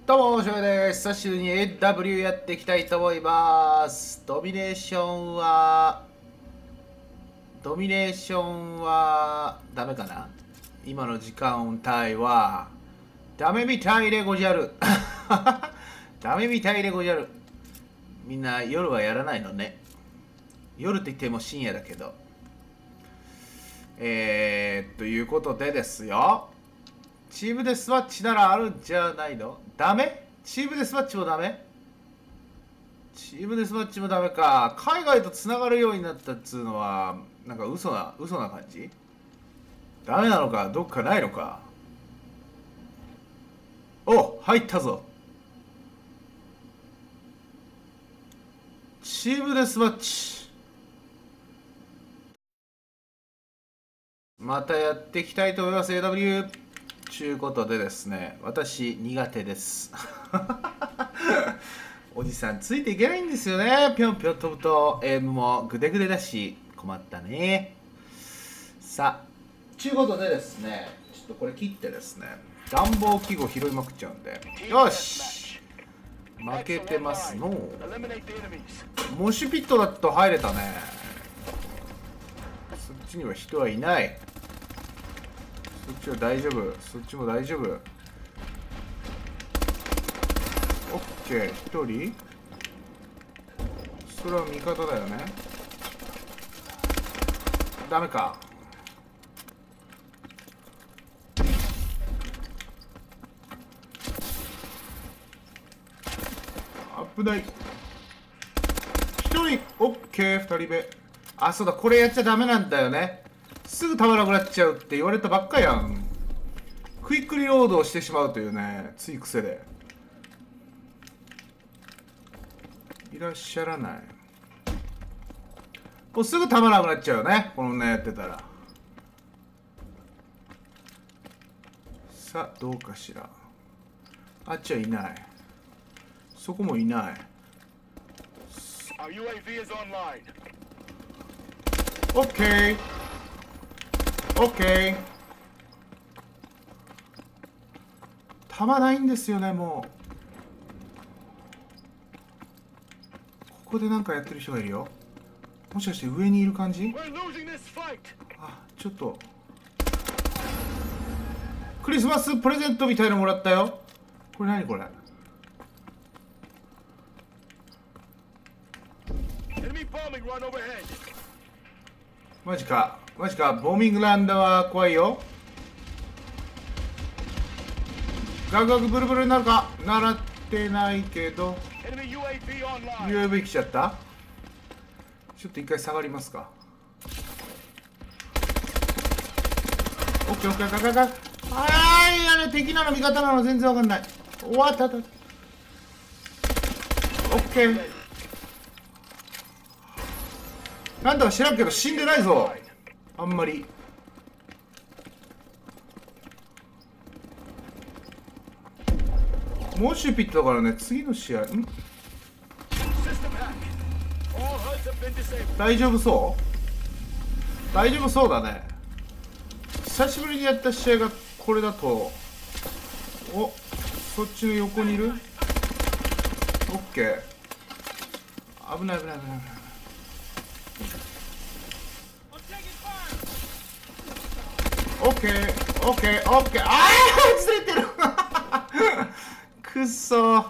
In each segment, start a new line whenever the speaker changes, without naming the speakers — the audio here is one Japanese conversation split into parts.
どうも、おしょうです。久しぶりに AW やっていきたいと思います。ドミネーションは、ダメかな。今の時間帯は、ダメみたいでごじゃる。ダメみたいでごじゃる。みんな夜はやらないのね。夜って言っても深夜だけど。ということでですよ。チームデスマッチならあるんじゃないの？ダメ？チームデスマッチもダメ？チームデスマッチもダメか。海外とつながるようになったっつうのは、なんか嘘な感じ？ダメなのか、どっかないのか。お、入ったぞ。チームデスマッチ。またやっていきたいと思います、AW。ちゅうことでですね、私苦手です。おじさんついていけないんですよね。ぴょんぴょん飛ぶとエイムもグデグデだし困ったね。さあ、ちゅうことでですね、ちょっとこれ切ってですね、暖房器具を拾いまくっちゃうんで、よし、負けてますの。モシュピットだと入れたね。そっちには人はいない。そっちは大丈夫、そっちも大丈夫。オッケー、1人。それは味方だよね。ダメか。危ない。1人。オッケー、2人目。あ、そうだ、これやっちゃダメなんだよね。すぐ弾なくなっちゃうって言われたばっかやん。クイックリロードをしてしまうというね、つい癖で。いらっしゃらない。もうすぐ弾なくなっちゃうよね、このねやってたら。さあ、どうかしら。あっちはいない。そこもいない。オッケー。オッケー。弾ないんですよね、もう。ここでなんかやってる人がいるよ。もしかして上にいる感じ？あ、ちょっとクリスマスプレゼントみたいのもらったよ。これ何これ？マジかマジか。ボーミングランドは怖いよ。ガクガクブルブルになるか。習ってないけど UAV 来ちゃった。ちょっと一回下がりますか。オッケーオッケー。はい、あれ敵なの味方なの全然わかんない。終わった。オッケー。なんだか知らんけど死んでないぞ、あんまり。モシュピットだからね、次の試合大丈夫そう？大丈夫そうだね。久しぶりにやった試合がこれだと。お、そっちの横にいる。オッケー。危ない。オッケー。ああ、ずれてる。くっそ。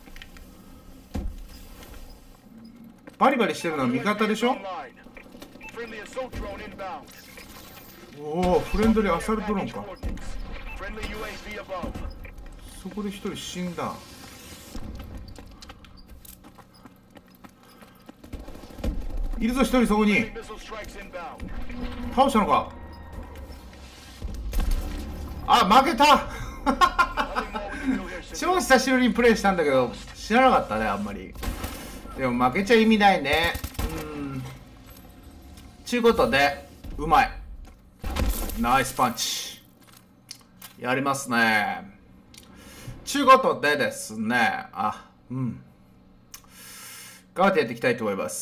バリバリしてるのは味方でしょ。おお、フレンドリーアサルトロンか。そこで一人死んだ。いるぞ、一人そこに。倒したのか。あ、負けた。超久しぶりにプレイしたんだけど知らなかったね、あんまり。でも負けちゃ意味ないね。ちゅうことで、うまい。ナイスパンチ。やりますね。ちゅうことでですね、頑張ってやっていきたいと思います。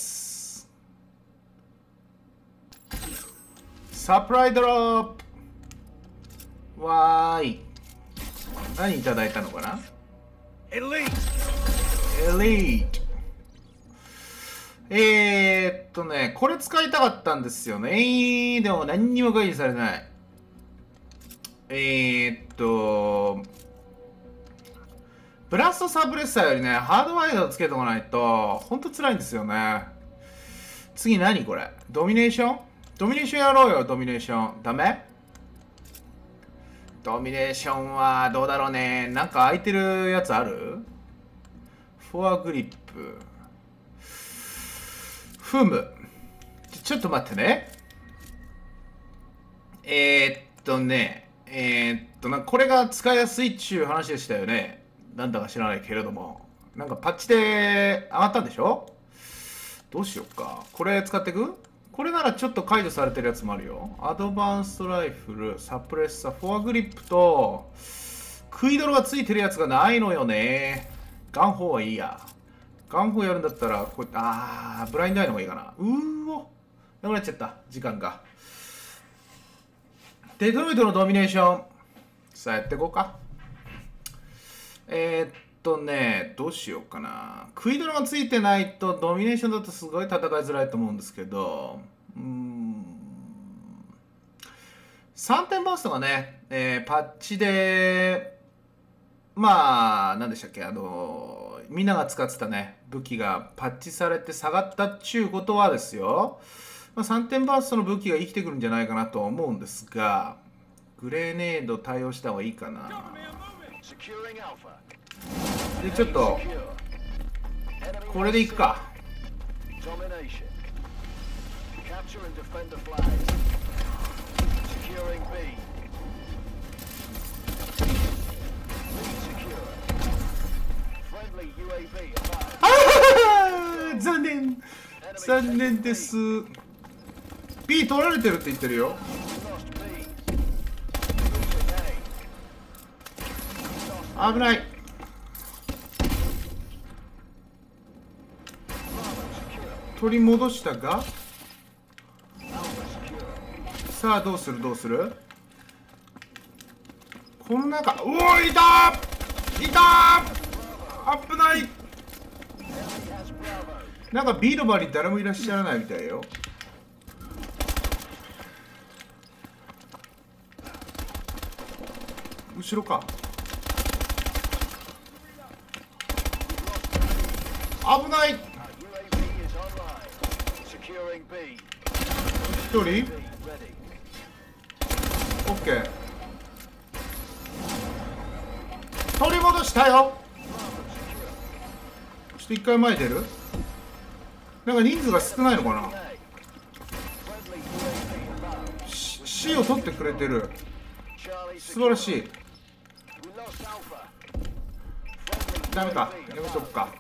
サプライドロップ。わーい。何いただいたのかな。 エリート。これ使いたかったんですよね。でも何にも解除されない。ブラストサブレッサーよりね、ハードワイドをつけておかないと、ほんと辛いんですよね。次何これ？ドミネーション？ドミネーションやろうよ、ドミネーション。ダメ？ドミネーションはどうだろうね。なんか空いてるやつある？フォアグリップ。フム。ちょっと待ってね。これが使いやすいっちゅう話でしたよね。なんだか知らないけれども。なんかパッチで上がったんでしょ？どうしよっか。これ使っていく？これならちょっと解除されてるやつもあるよ。アドバンストライフル、サプレッサー、フォアグリップと、クイドルがついてるやつがないのよね。ガンホーはいいや。ガンホーやるんだったら、ブラインドアイの方がいいかな。なくなっちゃった。時間が。デトロイトのドミネーション。さあやっていこうか。どうしようかな。クイドルがついてないとドミネーションだとすごい戦いづらいと思うんですけど、3点バーストがね、パッチで、何でしたっけ、みんなが使ってたね、武器がパッチされて下がったっちゅうことはですよ、3点バーストの武器が生きてくるんじゃないかなと思うんですが、グレネード対応した方がいいかな。でちょっとこれでいくか。残念です。 B 取られてるって言ってるよ。危ない。取り戻したが、さあどうするこの中、いた危ない。なんか B の場に誰もいらっしゃらないみたいよ。後ろか。危ない。一人 OK。 取り戻したよ。ちょっと一回前出る。なんか人数が少ないのかな。 C を取ってくれてる。素晴らしい。ダメか、やめとくか。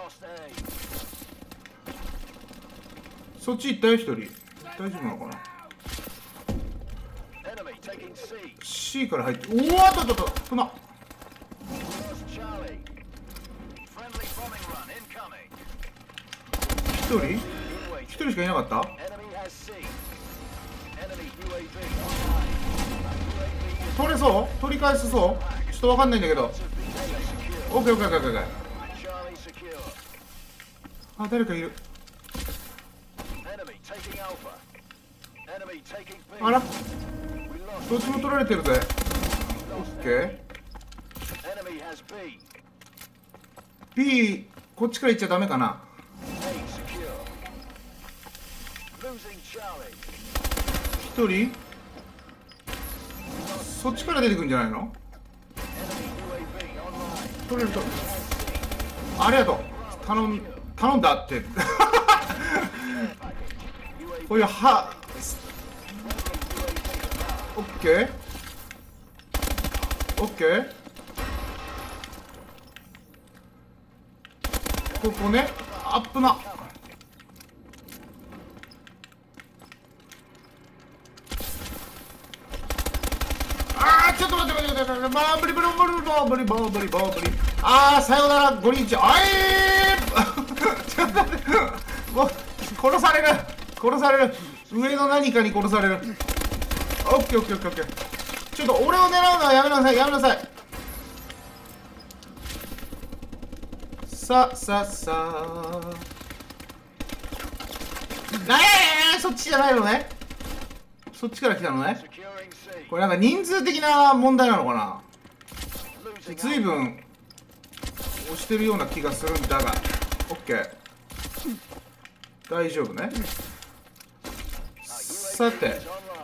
そっち行ったよ一人。大丈夫なのかな。 C から入って、あった危な。一人しかいなかった。取れそう？取り返せそう？ちょっとわかんないんだけど。オッケー。あ、誰かいる。あら、どっちも取られてるぜ。オッケー。 B こっちから行っちゃダメかな。一人そっちから出てくるんじゃないの。取れるとありがとう。頼んだってこういうはオッケー。ここね、アップな。ちょっと待って。さよならゴリンチ。ちょっと待って、もう殺される。上の何かに殺される。オッケー。ちょっと俺を狙うのはやめなさい。 さあさあさあ、そっちじゃないのね。そっちから来たのね。これなんか人数的な問題なのかな。ずいぶん押してるような気がするんだが、オッケー、大丈夫ね。さて、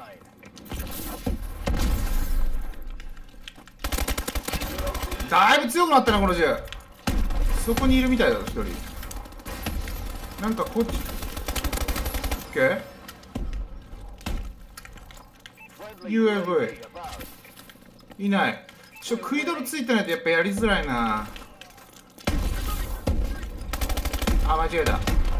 だいぶ強くなったなこの銃。そこにいるみたいだぞ、一人。なんかこっち、オッケー、 UAV いない。食い泥ついてないとやっぱやりづらいな。あ、間違えた。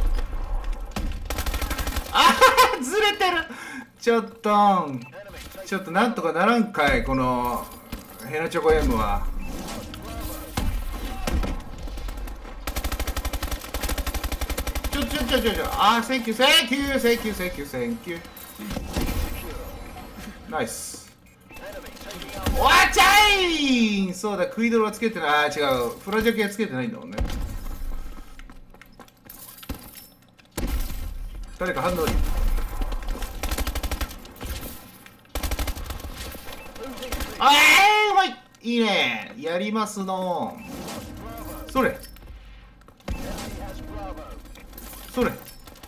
あーずれてる。ちょっとなんとかならんかい、このヘナチョコ M は。あー、センキューナイス。わっちゃい。そうだ、食い泥はつけてない。あー違う、フラジャケはつけてないんだもんね。誰か反応に。あー、うまい。いいね、やりますの。それそれ、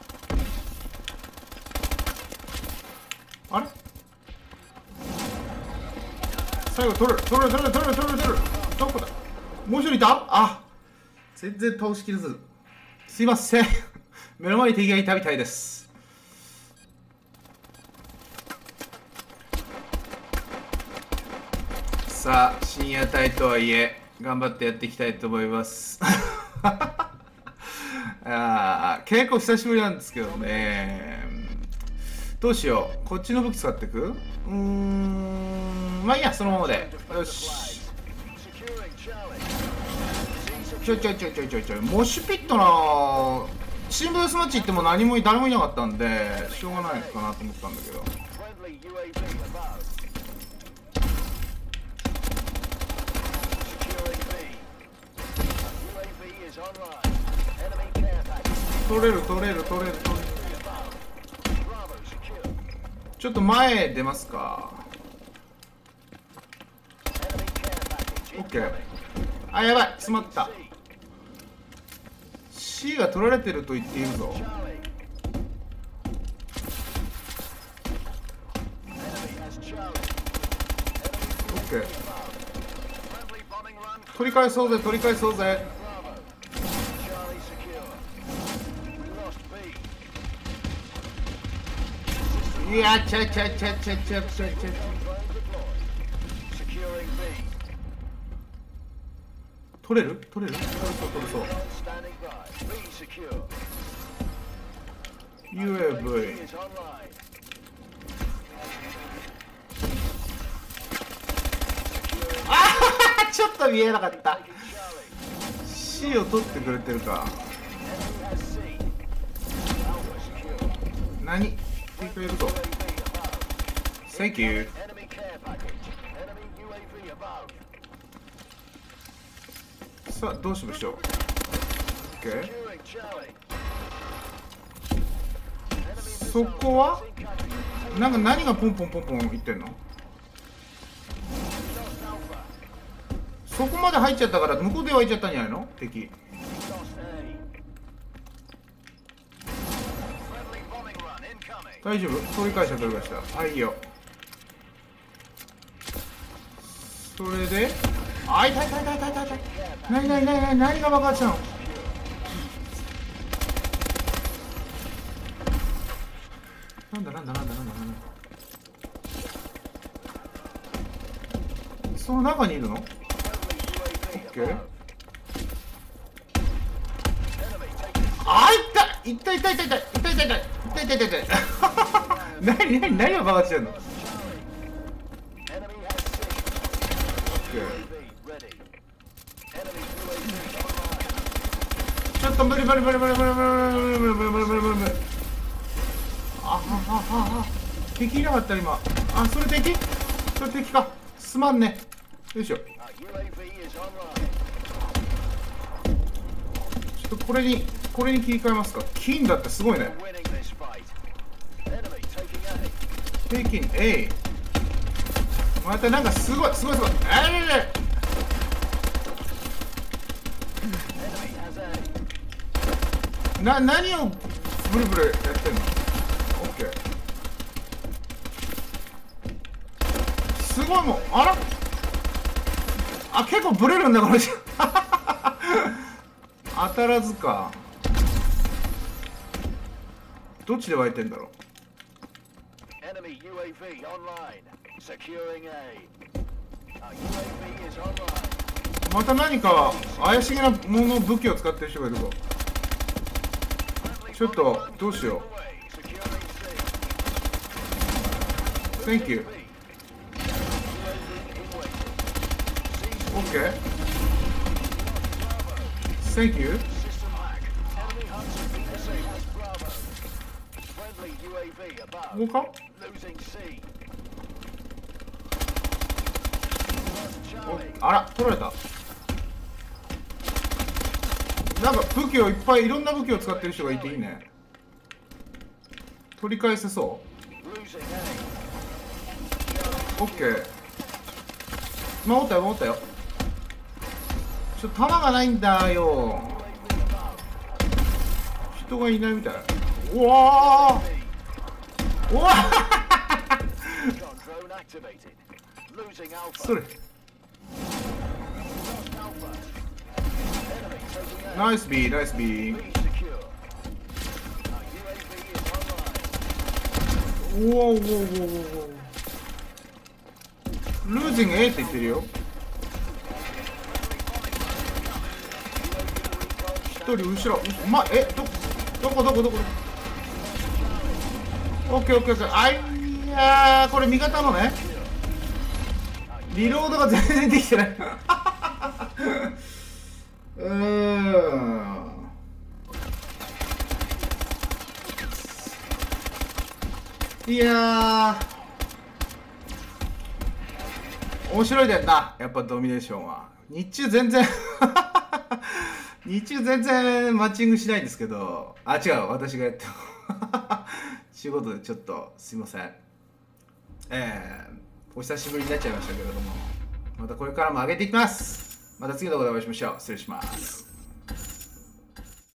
あれ最後取る。どこだ。もう一人いた。あ、全然倒しきれず、すいません。目の前に敵がいたみたいです。さあ、深夜帯とはいえ頑張ってやっていきたいと思います。結構久しぶりなんですけどね。どうしよう、こっちの武器使ってく。まあいいや、そのままで。よし。ちょい、モッシュピットな。チームデスマッチ行っても誰もいなかったんで、しょうがないかなと思ったんだけど。取れる。ちょっと前出ますか。オッケー。あ、やばい、詰まった。 C が取られてると言っているぞ。オッケー、取り返そうぜ。いや、ちゃ取れる。取れそう。UAV。ちょっと見えなかった。 C を取ってくれてるか。何、敵がいるぞ。Thank you。さあ、どうしましょう。 OK。 そこはなんか何がポンポン言ってんの。そこまで入っちゃったから向こうで湧いちゃったんじゃないの敵。大丈夫、取り返した。はい、いいよ。それで、あ、痛い。何が爆発したの。なんだ。その中にいるの。オッケー。あ、痛い。何が爆発してんの。ちょっと無理。敵いなかった今。あ、それ敵か。すまんね。よいしょ。 これに切り替えますか。金だってすごいね。平均 A。またなんかすごい。何をブルブルやってんの。オッケー。すごいもう、結構ブレるんだこの人。当たらずか。どっちで湧いてんだろう。また何か怪しげなもの武器を使ってる人がいるぞ。ちょっとどうしよう。 Thank you。 OK。 Thank you。 ここか。あら取られた。なんか武器をいっぱいいろんな武器を使ってる人がいていいね。取り返せそう。 OK。 守ったよ。ちょっと弾がないんだよ。人がいないみたい。うわそれナイスビー。おおルージング A って言ってるよ。一人後ろ。どこ。オッケー。いやー、これ味方のね。リロードが全然できてない。いやー、面白いだよな、やっぱドミネーションは。日中全然マッチングしないんですけど、違う、私がやって仕事でちょっとすいません。お久しぶりになっちゃいましたけれども、またこれからも上げていきます。また次の動画でお会いしましょう。失礼します。